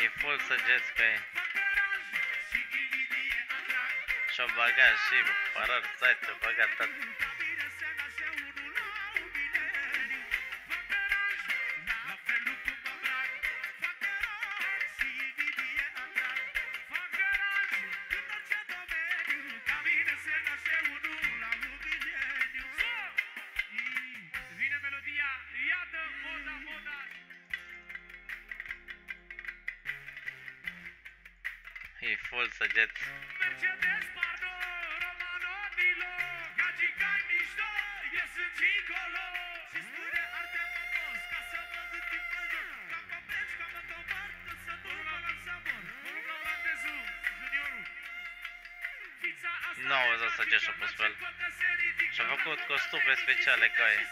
E full săgeți că e. Și-o băgat și părări, site-o băgat tot. E full săgeți. Nouă să săgeți și-a pus pe el. Și-a făcut costume speciale ca e.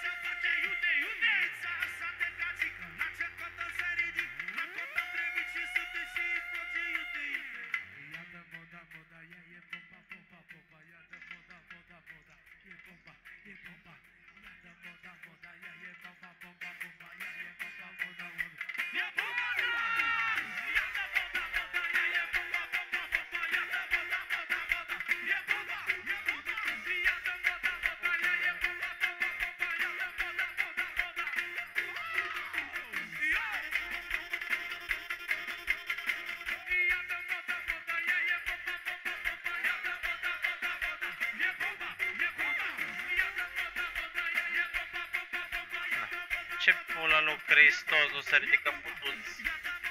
Ce pula lui Hristos nu se ridică putuți?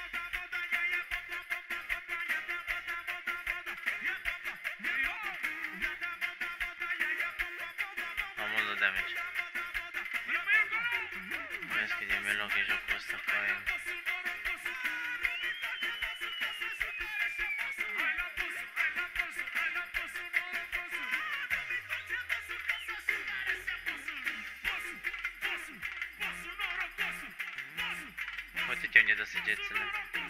Am mult de damage. Vezi cât de meloc e jocul ăsta ca e. Uite-te unde dă săgețile.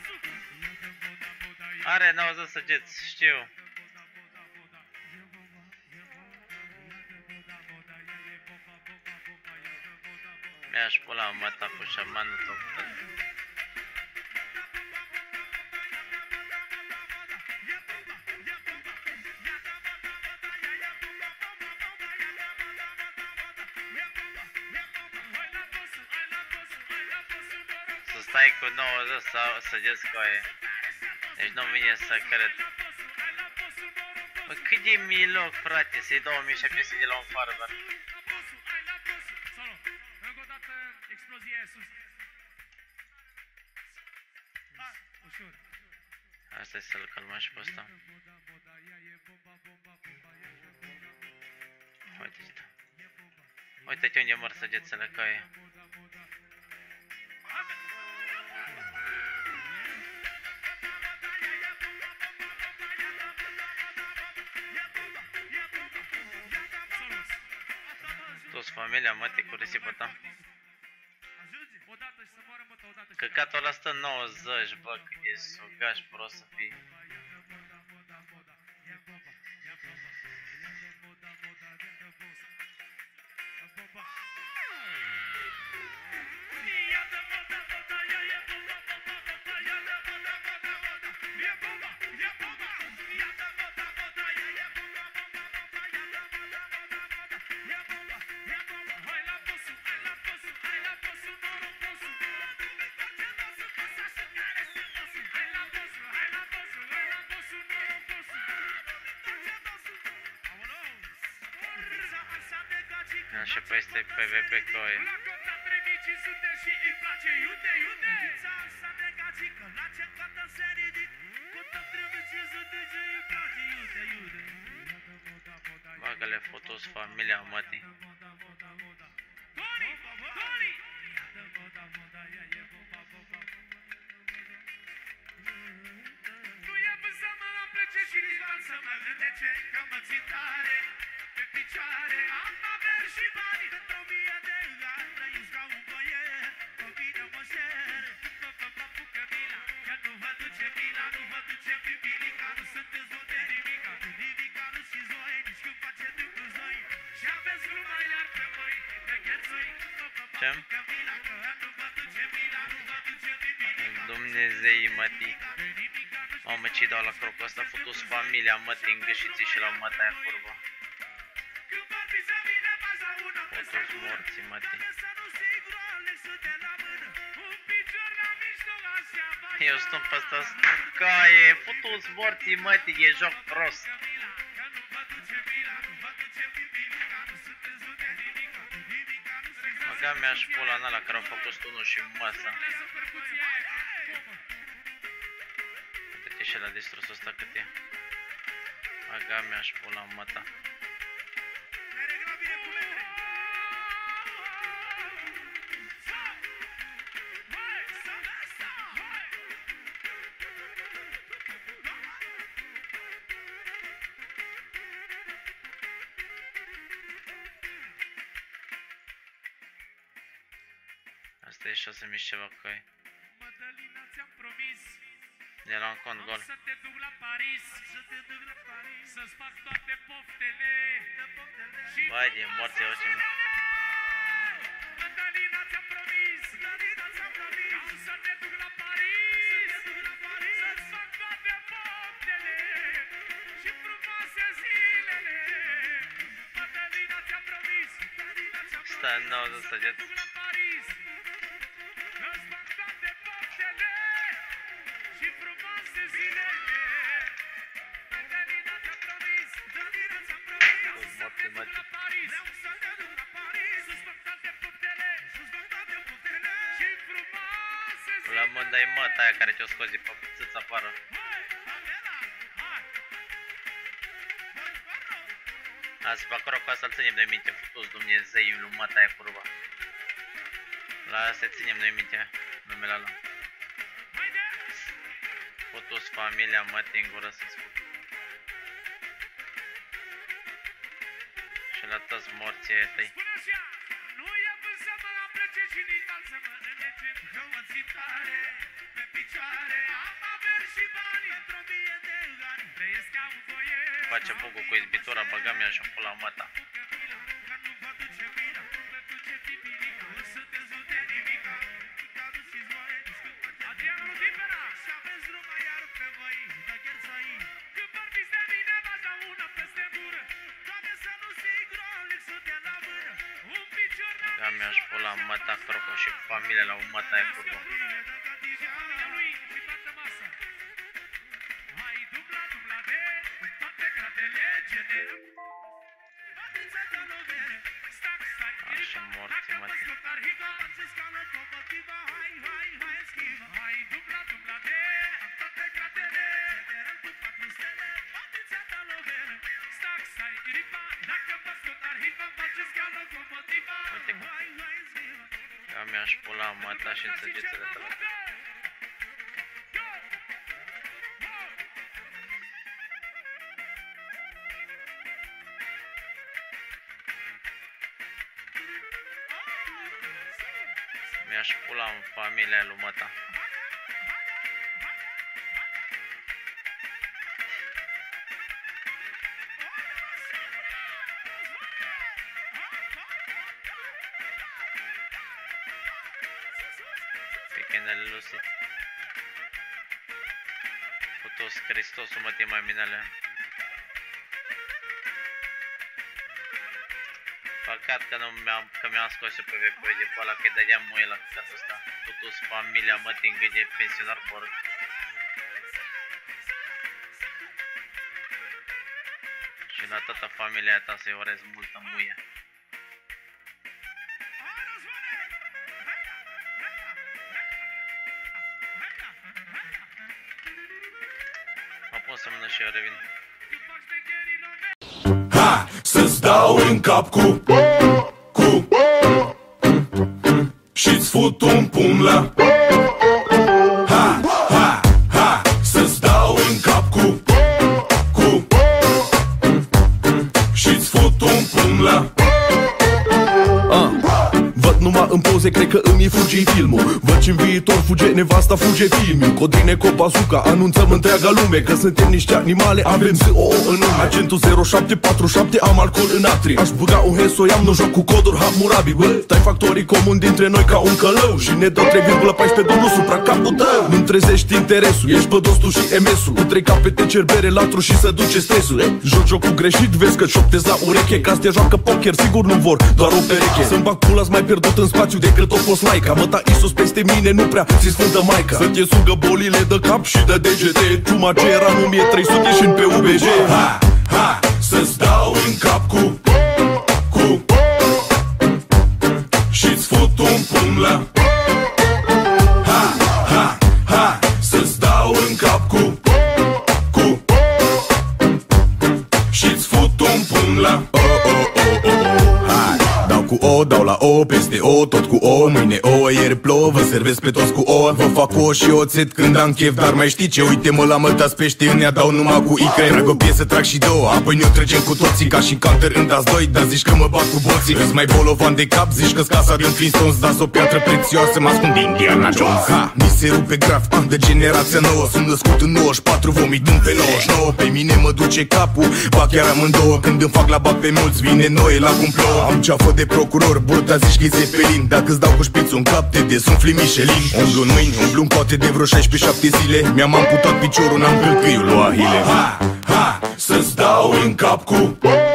Are 90 săgeți, știu. Mi-aș pula mata cu șamanul tău. Să stai cu 90 sau săgeți coaie. Deci nu vine să cred. Bă, cât de miloc, frate, să-i 2700 de la un farmer. Asta-i să-l calmăm și pe ăsta. Uite-te. Uite-te unde mor săgețele coaie. Toți familia mătii cu risipă ta. Căcatul ăla stă 90, bă, cât e sugaș prost să fii. Și peste PvP coi. Bagă-le fotos familia mătii. Ce? Dumnezei mătii. Mamă, ce-i dau la crocul ăsta, futu-s familia, mă, te îngâșiți și la măta aia curvă. Futu-s morții, mă, eu stăm pe ăsta stâncaie, futu-s morții, mă, e joc prost. Băga mi-aș pula în ăla care au făcut stunul și măsa. Cât e și ăla distrusul ăsta, cât e? Băga mi-aș pula în măta. Asta e și o să mișc ceva cu ei. De la un cont gol. Vai de morți, eu ce-mi... Stai, nu, nu săgeți. La mânda e măta aia care te-o scozi pe țâț afară. Azi pe acolo cu asta-l ținem noi minte, futu-ți Dumnezei lui măta aia curva. La asta ținem noi minte, numele ăla. Futu-ți familia mătii în gură să-ți fut. Și la toți morții aia tăi. Face bugul cu izbitura, băga mi-a și pula măta. Băga mi-a și pula măta croco și familia la un măta aia curvă. Așa morții, mă. Uite cum. Ca mi-aș pula măta și înțegețele tale. Mi-aș pula în familia lui măta. Pequenele Lucy. Putos Hristosul mătii mai minele. Păcat că mi-am scos și pe VP de pe ăla, că-i dădeam muie la casul ăsta. Putus familia mătii în gâde, pensionar borg. Și la toată familia ta să-i urez multă muie. Mă pun să mână și eu revin. Să-ți dau în cap cu și-ți fut un pumn la să-ți dau în cap cu și-ți fut un pumn la numai în poze, cred că îmi fuge filmul. Văd ce-n viitor fuge nevasta, fuge filmul. Codrine cu bazuca, anunțăm întreaga lume că suntem niște animale, avem ZOO în nume. Agentul 0747, am alcool în atri. Aș băga un hesoiam, nu joc cu coduri Hammurabi, bă. Stai factorii comuni dintre noi ca un călău și ne dă 3,14 dolari supra capul tău. Nu-mi trezești interesul, ești bădostul și MS-ul. Cu 3 capete cerbere, latru și să duce stresul. Joc jocul greșit, vezi că șoptezi la ureche. Ca te joacă poker, sigur nu vor, doar o pereche. Să-mi bag pula-s mai pierdut în spațiu decât o fost laica. Măta Iisus peste mine, nu prea ți sfântă maica. Să te sugă bolile de cap și de degete. Ciuma ce era în 1300 și în PUBG. Ha, ha, să-ți dau în cap cu și-ți fut un pumn la. Ha, ha, ha, să-ți dau în cap cu și-ți fut un pumn la. Cu O, dau la O, peste O, tot cu O. Mâine O, ieri plouă, vă servesc pe toți cu O. Vă fac O și oțet când am chef, dar mai știi ce? Uite-mă la mătați pește, în ea dau numai cu icre. Trag o piesă, trag și două, apoi ne-o trăgem cu toții. Ca și Counter în dați doi, dar zici că mă bag cu boții. Îți mai bolovan de cap, zici că-s casa din Flintstones. Dați o piatră prețioasă, mă ascund Indiana Jones. Ha, mi se rupe graf, de generația nouă. Sunt născut în 94, vomitând pe 99. Pe mine mă duce capul, ba chiar amândouă. Când îmi fac la bat pe mulți, vine noi la cumplouă. Am ceafă de procuror, burta zici că-i Zeppelin. Dacă-ți dau cu șpițul în cap, te desumfli Michelin. Umblu în mâini, umblu în poate de vreo 16-17 zile. Mi-am amputat piciorul, n-am călcâiul lui Ahile. Ha, ha, să-ți dau în cap cu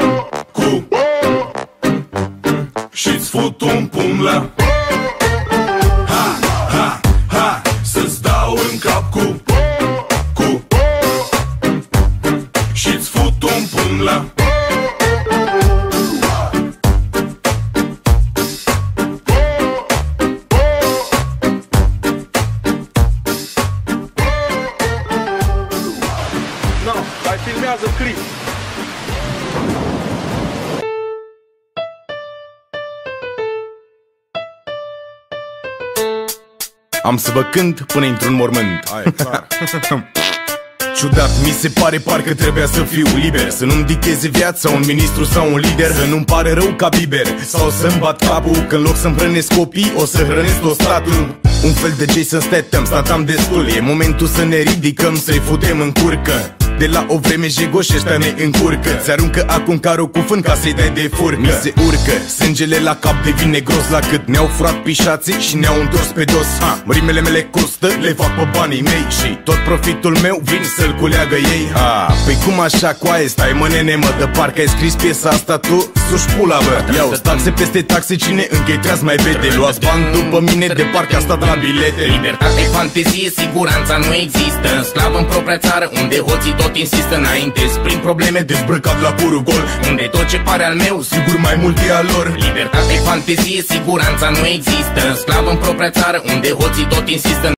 și-ți fut un pumn la. Ha, ha, ha, să-ți dau în cap cu și-ți fut un pumn la. Mai filmează clip. Am să vă cânt până intru-n mormânt. Ciudat, mi se pare parcă trebuia să fiu liber. Să nu-mi dicteze viața un ministru sau un lider. Să nu-mi pare rău ca Bieber sau să-mi bat capul, că în loc să-mi hrănesc copii, o să hrănesc tot statul. Un fel de Jason Statham, statam destul. E momentul să ne ridicăm, să-i futem în curcă. De la o vreme jegoși ăștia ne încurcă. Ți-aruncă acum carul cu fân ca să-i dai de furcă. Mi se urcă, sângele la cap devine gros la cât ne-au furat pișații și ne-au întors pe dos. Rimele mele costă, le fac pe banii mei și tot profitul meu vin să-l culeagă ei. Păi cum așa, coaie, stai mă nene mă, de parcă ai scris piesa asta tu, suși pula bă. Iau taxe peste taxe, cine închei treaz mai vede. Luați bani după mine de parcă a stat la bilete. Libertate, fantezie, siguranța nu există. Sclav în propria țară, unde hoții tot insistă înainte. Prin probleme dezbrăcat la purul gol, unde tot ce pare al meu, sigur mai mult e al lor. Libertate, fantezie, siguranța nu există. Sclav în propria țară, unde hoții tot insistă